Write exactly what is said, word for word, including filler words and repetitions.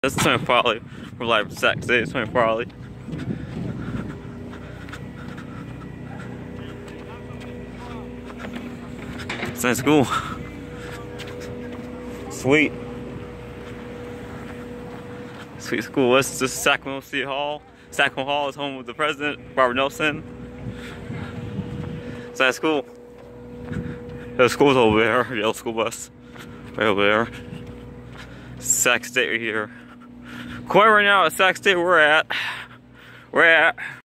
That's Tony Farley. We're live at Sacstate. It's Tony Farley. It's nice school. Sweet. Sweet school. This is Sacramento City Hall. Sacramento Hall is home of the president, Robert Nelson. It's nice school. The school's over there. Yellow school bus. Right over there. Sacstate right here. Quite right now at Sacstate we're at. We're at